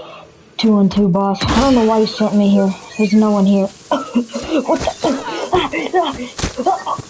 2-on-2, boss. I don't know why you sent me here. There's no one here. What the?